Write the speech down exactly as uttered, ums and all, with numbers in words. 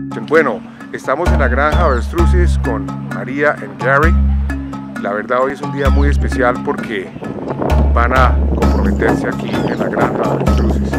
Bueno, estamos en la granja Avestruces con María y Gary. La verdad hoy es un día muy especial porque van a comprometerse aquí en la granja Avestruces.